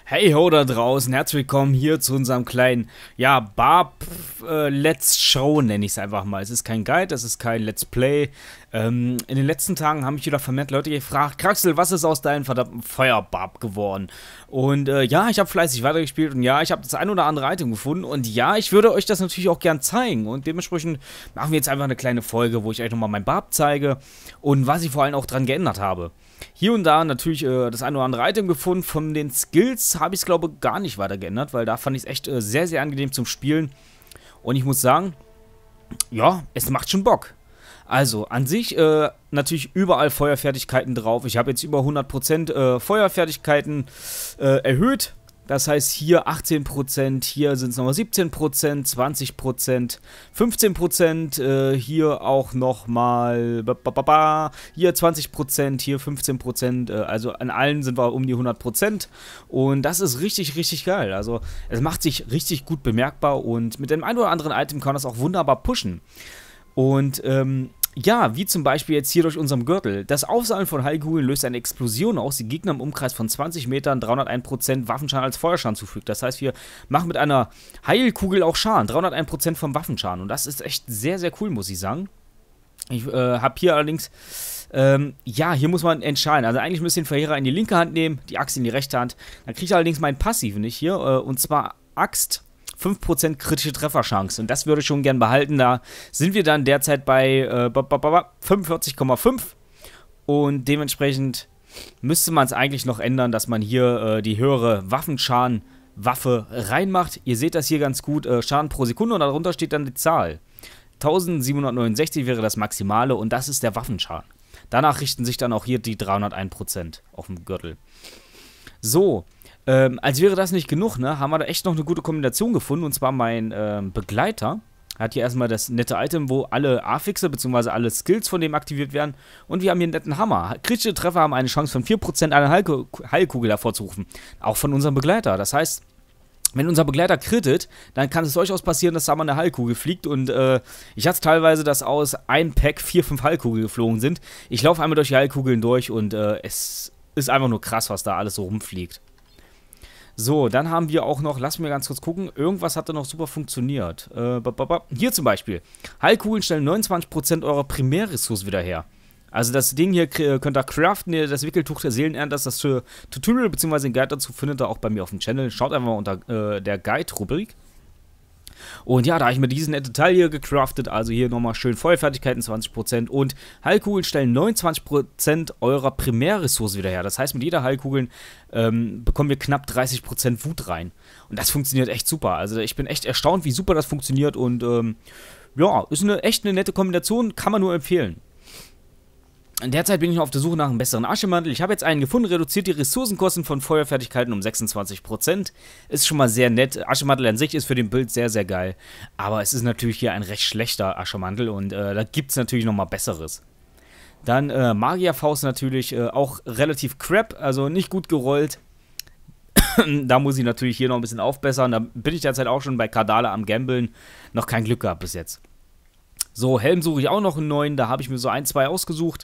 Hey ho da draußen, herzlich willkommen hier zu unserem kleinen, ja, Let's Show nenne ich es einfach mal. Es ist kein Guide, es ist kein Let's Play. In den letzten Tagen haben mich wieder vermehrt Leute gefragt, Kraxel, was ist aus deinem verdammten Feuerbarb geworden? Und ja, ich habe fleißig weitergespielt und ja, ich habe das ein oder andere Item gefunden und ja, ich würde euch das natürlich auch gern zeigen und dementsprechend machen wir jetzt einfach eine kleine Folge, wo ich euch nochmal mein Barb zeige und was ich vor allem auch dran geändert habe. Hier und da natürlich das ein oder andere Item gefunden. Von den Skills habe ich es, glaube ich, gar nicht weiter geändert, weil da fand ich es echt sehr, sehr angenehm zum Spielen. Und ich muss sagen, ja, es macht schon Bock. Also, an sich natürlich überall Feuerfertigkeiten drauf. Ich habe jetzt über 100% Feuerfertigkeiten erhöht. Das heißt, hier 18%, hier sind es nochmal 17%, 20%, 15%, hier auch nochmal, hier 20%, hier 15%, also an allen sind wir um die 100%. Und das ist richtig, richtig geil. Also, es macht sich richtig gut bemerkbar und mit dem einen oder anderen Item kann das auch wunderbar pushen. Und, ja, wie zum Beispiel jetzt hier durch unserem Gürtel. Das Aufsammeln von Heilkugeln löst eine Explosion aus, die Gegner im Umkreis von 20 Metern 301% Waffenschaden als Feuerschaden zufügt. Das heißt, wir machen mit einer Heilkugel auch Schaden, 301% vom Waffenschaden. Und das ist echt sehr, sehr cool, muss ich sagen. Ich habe hier allerdings, ja, hier muss man entscheiden. Also eigentlich müsst ihr den Verheerer in die linke Hand nehmen, die Axt in die rechte Hand. Dann kriege ich allerdings meinen Passiv nicht hier, und zwar Axt. 5% kritische Trefferchance. Und das würde ich schon gern behalten. Da sind wir dann derzeit bei 45,5. Und dementsprechend müsste man es eigentlich noch ändern, dass man hier die höhere Waffenschaden-Waffe reinmacht. Ihr seht das hier ganz gut. Schaden pro Sekunde und darunter steht dann die Zahl. 1769 wäre das Maximale und das ist der Waffenschaden. Danach richten sich dann auch hier die 301% auf dem Gürtel. So. Als wäre das nicht genug, ne, haben wir da echt noch eine gute Kombination gefunden. Und zwar mein Begleiter hat hier erstmal das nette Item, wo alle Affixe bzw. alle Skills von dem aktiviert werden. Und wir haben hier einen netten Hammer. Kritische Treffer haben eine Chance von 4% eine Heilkugel hervorzurufen. Auch von unserem Begleiter. Das heißt, wenn unser Begleiter crittet, dann kann es durchaus passieren, dass da mal eine Heilkugel fliegt. Und ich hatte es teilweise, dass aus einem Pack 4, 5 Heilkugeln geflogen sind. Ich laufe einmal durch die Heilkugeln durch und es ist einfach nur krass, was da alles so rumfliegt. So, dann haben wir auch noch, lass mir ganz kurz gucken, irgendwas hat da noch super funktioniert. Hier zum Beispiel. Heilkugeln stellen 29% eurer Primärressource wieder her. Also das Ding hier könnt ihr craften, das Wickeltuch der Seelenernte, das Tutorial bzw. den Guide dazu findet ihr auch bei mir auf dem Channel. Schaut einfach mal unter der Guide-Rubrik. Und ja, da habe ich mir diesen nette Teil hier gecraftet, also hier nochmal schön Feuerfertigkeiten 20% und Heilkugeln stellen 29% eurer Primärressource wieder her. Das heißt, mit jeder Heilkugel bekommen wir knapp 30% Wut rein. Und das funktioniert echt super. Also ich bin echt erstaunt, wie super das funktioniert und ja, ist echt eine nette Kombination, kann man nur empfehlen. Derzeit bin ich noch auf der Suche nach einem besseren Aschemantel. Ich habe jetzt einen gefunden, reduziert die Ressourcenkosten von Feuerfertigkeiten um 26%. Ist schon mal sehr nett. Aschemantel an sich ist für den Bild sehr, sehr geil. Aber es ist natürlich hier ein recht schlechter Aschemantel und da gibt es natürlich nochmal Besseres. Dann Magierfaust natürlich auch relativ crap, also nicht gut gerollt. Da muss ich natürlich hier noch ein bisschen aufbessern. Da bin ich derzeit auch schon bei Kardala am Gambeln. Noch kein Glück gehabt bis jetzt. So, Helm suche ich auch noch einen neuen, da habe ich mir so 1, 2 ausgesucht.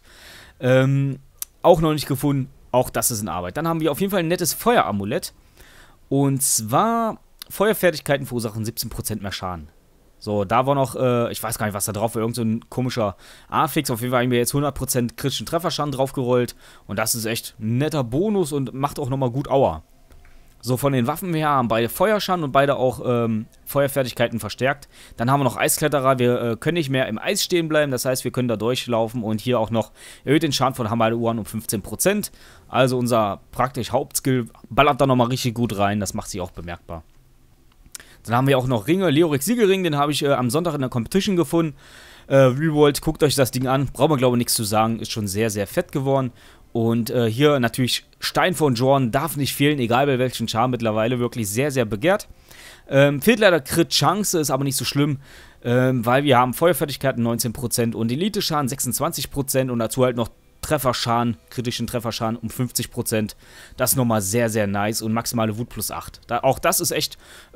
Auch noch nicht gefunden, auch das ist in Arbeit. Dann haben wir auf jeden Fall ein nettes Feueramulett. Und zwar, Feuerfertigkeiten verursachen 17% mehr Schaden. So, da war noch, ich weiß gar nicht, was da drauf war, irgend so ein komischer Affix. Auf jeden Fall haben wir jetzt 100% kritischen Trefferschaden draufgerollt. Und das ist echt ein netter Bonus und macht auch nochmal gut Aua. So, von den Waffen her haben beide Feuerschaden und beide auch Feuerfertigkeiten verstärkt. Dann haben wir noch Eiskletterer. Wir können nicht mehr im Eis stehen bleiben. Das heißt, wir können da durchlaufen. Und hier auch noch erhöht den Schaden von Hammer-Uhren um 15%. Also unser praktisch Hauptskill ballert da nochmal richtig gut rein. Das macht sich auch bemerkbar. Dann haben wir auch noch Ringe. Leoric Siegelring, den habe ich am Sonntag in der Competition gefunden. Revolt, guckt euch das Ding an. Braucht man, glaube ich, nichts zu sagen. Ist schon sehr, sehr fett geworden. Und hier natürlich Stein von Jorn darf nicht fehlen, egal bei welchem Charme, mittlerweile wirklich sehr, sehr begehrt. Fehlt leider Crit-Chance, ist aber nicht so schlimm, weil wir haben Feuerfertigkeiten 19% und Elite-Schaden 26% und dazu halt noch Trefferschaden, kritischen Trefferschaden um 50%. Das ist nochmal sehr, sehr nice und maximale Wut plus 8. Auch das ist echt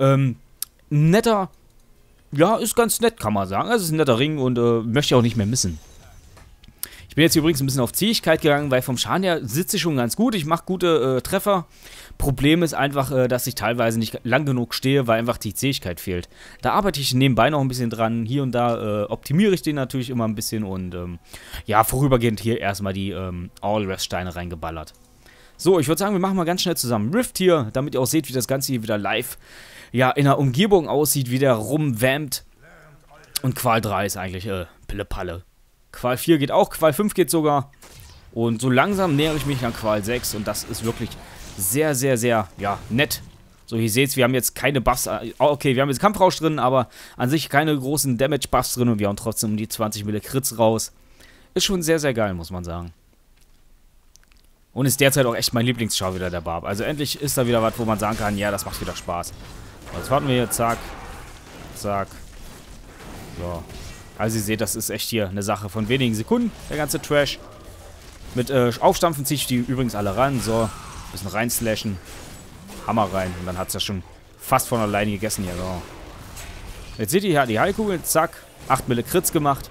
netter, ja, ist ganz nett, kann man sagen. Also ist ein netter Ring und möchte ich auch nicht mehr missen. Ich bin jetzt übrigens ein bisschen auf Zähigkeit gegangen, weil vom Schaden her sitze ich schon ganz gut. Ich mache gute Treffer. Problem ist einfach, dass ich teilweise nicht lang genug stehe, weil einfach die Zähigkeit fehlt. Da arbeite ich nebenbei noch ein bisschen dran. Hier und da optimiere ich den natürlich immer ein bisschen. Und ja, vorübergehend hier erstmal die All-Rest-Steine reingeballert. So, ich würde sagen, wir machen mal ganz schnell zusammen Rift hier, damit ihr auch seht, wie das Ganze hier wieder live ja, in der Umgebung aussieht, wie der rumwammt. Und Qual 3 ist eigentlich Pille-Palle. Qual 4 geht auch, Qual 5 geht sogar. Und so langsam nähere ich mich an Qual 6 und das ist wirklich sehr, sehr, sehr, ja, nett. So, ihr seht, wir haben jetzt keine Buffs, okay, wir haben jetzt Kampfrausch drin, aber an sich keine großen Damage-Buffs drin und wir haben trotzdem um die 20 Mille Crits raus. Ist schon sehr, sehr geil, muss man sagen. Und ist derzeit auch echt mein Lieblingsschau wieder, der Barb. Also endlich ist da wieder was, wo man sagen kann, ja, das macht wieder Spaß. Jetzt warten wir hier, zack, zack. So. Also ihr seht, das ist echt hier eine Sache von wenigen Sekunden, der ganze Trash. Mit Aufstampfen ziehe ich die übrigens alle ran. So, bisschen reinslashen. Hammer rein. Und dann hat es ja schon fast von alleine gegessen hier. So. Jetzt seht ihr hier die Heilkugel, zack. 8 Mille Crits gemacht.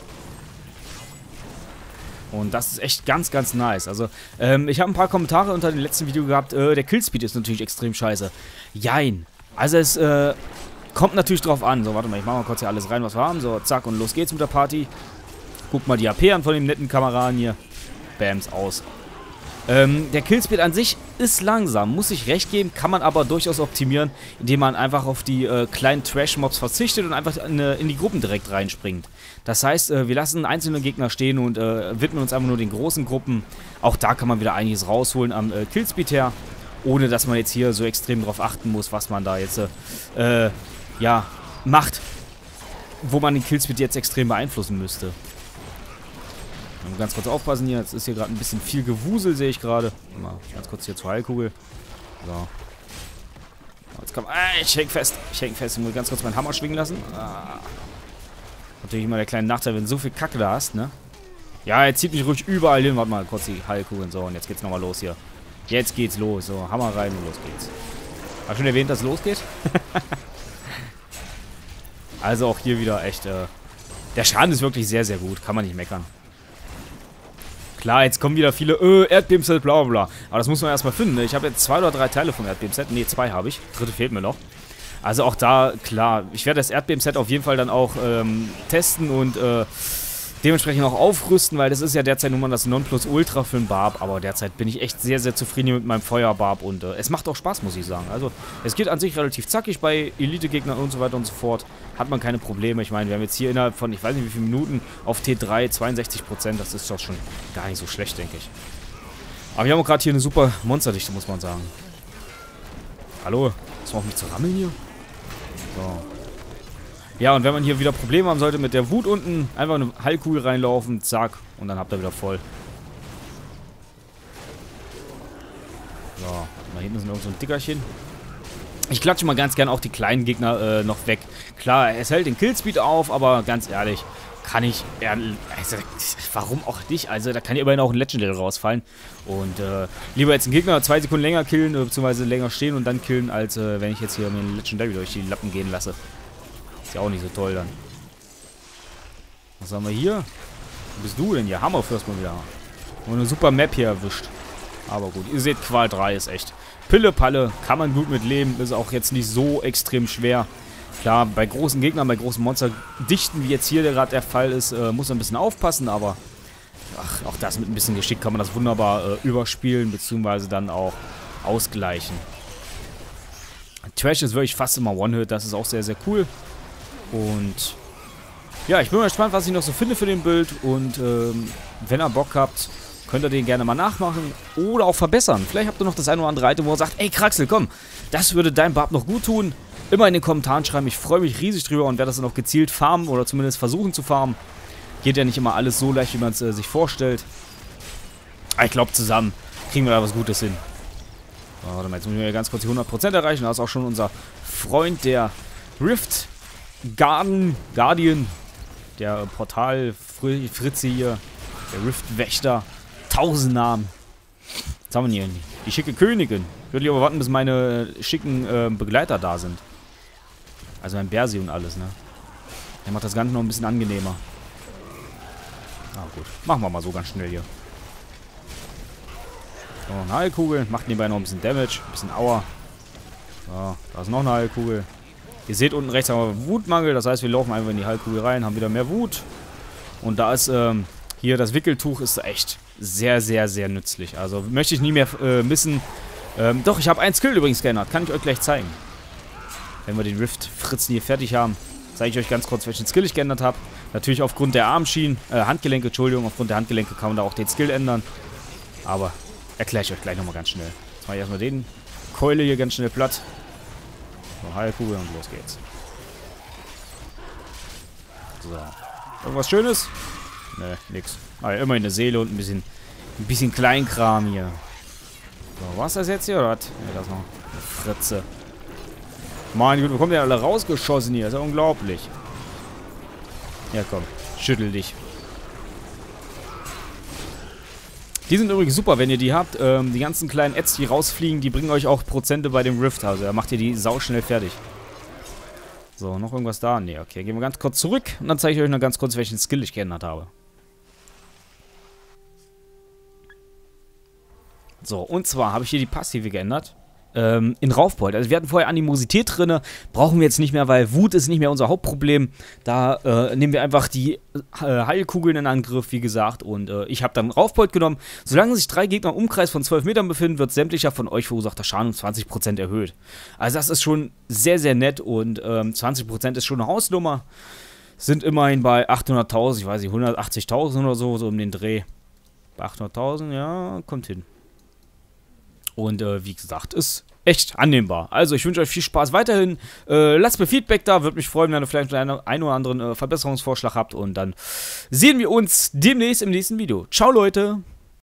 Und das ist echt ganz, ganz nice. Also, ich habe ein paar Kommentare unter dem letzten Video gehabt. Der Killspeed ist natürlich extrem scheiße. Jein. Also es kommt natürlich drauf an. So, warte mal, ich mache mal kurz hier alles rein, was wir haben. So, zack, und los geht's mit der Party. Guck mal die AP an von dem netten Kameraden hier. Bams, aus. Der Killspeed an sich ist langsam, muss ich recht geben, kann man aber durchaus optimieren, indem man einfach auf die kleinen Trash-Mobs verzichtet und einfach in die Gruppen direkt reinspringt. Das heißt, wir lassen einzelne Gegner stehen und widmen uns einfach nur den großen Gruppen. Auch da kann man wieder einiges rausholen am Killspeed her, ohne dass man jetzt hier so extrem drauf achten muss, was man da jetzt ja, macht, wo man den Killspeed jetzt extrem beeinflussen müsste. Ganz kurz aufpassen hier, jetzt ist hier gerade ein bisschen viel Gewusel, sehe ich gerade. Mal ganz kurz hier zur Heilkugel. So. Jetzt komm, ich häng fest. Ich muss ganz kurz meinen Hammer schwingen lassen. Natürlich immer der kleine Nachteil, wenn du so viel Kacke da hast, ne? Ja, jetzt zieht mich ruhig überall hin. Warte mal, kurz die Heilkugeln. So, und jetzt geht's nochmal los hier. Jetzt geht's los. So, Hammer rein und los geht's. Hab schon erwähnt, dass es losgeht? Also auch hier wieder echt, der Schaden ist wirklich sehr, sehr gut. Kann man nicht meckern. Klar, jetzt kommen wieder viele, Erdbebenset, bla bla bla. Aber das muss man erstmal finden, ne? Ich habe jetzt 2 oder 3 Teile vom Erdbebenset. Ne, 2 habe ich. 3. fehlt mir noch. Also auch da, klar, ich werde das Erdbebenset auf jeden Fall dann auch testen und dementsprechend auch aufrüsten, weil das ist ja derzeit nun mal das Nonplusultra für einen Barb. Aber derzeit bin ich echt sehr, sehr zufrieden mit meinem Feuerbarb und es macht auch Spaß, muss ich sagen. Also es geht an sich relativ zackig bei Elite-Gegnern und so weiter und so fort. Hat man keine Probleme. Ich meine, wir haben jetzt hier innerhalb von, ich weiß nicht wie viele Minuten, auf T3 62%. Das ist doch schon gar nicht so schlecht, denke ich. Aber wir haben auch gerade hier eine super Monsterdichte, muss man sagen. Hallo? Ist man auf mich zu rammeln hier? So. Ja, und wenn man hier wieder Probleme haben sollte mit der Wut unten, einfach eine Heilkugel reinlaufen, zack, und dann habt ihr wieder voll. So, da hinten sind irgend so ein Dickerchen. Ich klatsche mal ganz gern auch die kleinen Gegner noch weg. Klar, es hält den Killspeed auf, aber ganz ehrlich, kann ich, also, warum auch nicht? Also, da kann ja immerhin auch ein Legendary rausfallen. Und lieber jetzt einen Gegner 2 Sekunden länger killen, beziehungsweise länger stehen und dann killen, als wenn ich jetzt hier mir einen Legendary durch die Lappen gehen lasse. Ist ja auch nicht so toll dann. Was haben wir hier? Wo bist du denn hier? Hammer first mal wieder. Und eine super Map hier erwischt. Aber gut, ihr seht, Qual 3 ist echt Pille-Palle. Kann man gut mit leben. Ist auch jetzt nicht so extrem schwer. Klar, bei großen Gegnern, bei großen Monsterdichten, wie jetzt hier gerade der Fall ist, muss man ein bisschen aufpassen. Aber ach, auch das mit ein bisschen Geschick kann man das wunderbar überspielen, beziehungsweise dann auch ausgleichen. Trash ist wirklich fast immer One-Hit. Das ist auch sehr, sehr cool. Und ja, ich bin mal gespannt, was ich noch so finde für den Bild. Und wenn ihr Bock habt, könnt ihr den gerne mal nachmachen oder auch verbessern. Vielleicht habt ihr noch das eine oder andere Item, wo ihr sagt, ey Kraxel, komm, das würde deinem Barb noch gut tun. Immer in den Kommentaren schreiben, ich freue mich riesig drüber und werde das dann auch gezielt farmen oder zumindest versuchen zu farmen. Geht ja nicht immer alles so leicht, wie man es sich vorstellt. Aber ich glaube, zusammen kriegen wir da was Gutes hin. So, warte mal, jetzt müssen wir ganz kurz die 100% erreichen. Da ist auch schon unser Freund, der Rift Guardian, der Portal-Fritze hier, der Rift-Wächter, 1000 Namen. Was haben wir hier? Die schicke Königin. Ich würde lieber warten, bis meine schicken Begleiter da sind. Also ein Bersi und alles, ne? Der macht das Ganze noch ein bisschen angenehmer. Ah, gut. Machen wir mal so ganz schnell hier. So, eine Heilkugel. Macht nebenbei noch ein bisschen Damage. Ein bisschen Aua. So, da ist noch eine Heilkugel. Ihr seht unten rechts haben wir Wutmangel. Das heißt, wir laufen einfach in die Heilkugel rein, haben wieder mehr Wut. Und da ist, hier das Wickeltuch ist echt sehr, sehr, sehr nützlich. Also möchte ich nie mehr missen. Doch, ich habe einen Skill übrigens geändert. Kann ich euch gleich zeigen. Wenn wir den Rift-Fritzen hier fertig haben, zeige ich euch ganz kurz, welchen Skill ich geändert habe. Natürlich aufgrund der Armschienen, Handgelenke, Entschuldigung, aufgrund der Handgelenke kann man da auch den Skill ändern. Aber erkläre ich euch gleich nochmal ganz schnell. Jetzt mache ich erstmal den Keule hier ganz schnell platt. So, Heilkugel und los geht's. So. Irgendwas Schönes? Ne, nix. Aber immerhin eine Seele und ein bisschen Kleinkram hier. So, was ist das jetzt hier oder was? Ne, das ist noch eine Fritze. Meine Güte, wo kommen die alle rausgeschossen hier? Das ist ja unglaublich. Ja, komm. Schüttel dich. Die sind übrigens super, wenn ihr die habt. Die ganzen kleinen Ads, die rausfliegen, die bringen euch auch Prozente bei dem Rift. Also, da macht ihr die sauschnell fertig. So, noch irgendwas da? Ne, okay. Gehen wir ganz kurz zurück und dann zeige ich euch noch ganz kurz, welchen Skill ich geändert habe. So, und zwar habe ich hier die Passive geändert. In Raufbold. Also wir hatten vorher Animosität drin, brauchen wir jetzt nicht mehr, weil Wut ist nicht mehr unser Hauptproblem. Da nehmen wir einfach die Heilkugeln in Angriff, wie gesagt. Und ich habe dann Raufbold genommen. Solange sich 3 Gegner im Umkreis von 12 Metern befinden, wird sämtlicher von euch verursachter Schaden um 20% erhöht. Also das ist schon sehr, sehr nett und 20% ist schon eine Hausnummer. Sind immerhin bei 800.000, ich weiß nicht, 180.000 oder so, so um den Dreh. Bei 800.000, ja, kommt hin. Und wie gesagt, ist echt annehmbar. Also ich wünsche euch viel Spaß weiterhin. Lasst mir Feedback da. Würde mich freuen, wenn ihr vielleicht einen oder anderen Verbesserungsvorschlag habt. Und dann sehen wir uns demnächst im nächsten Video. Ciao, Leute!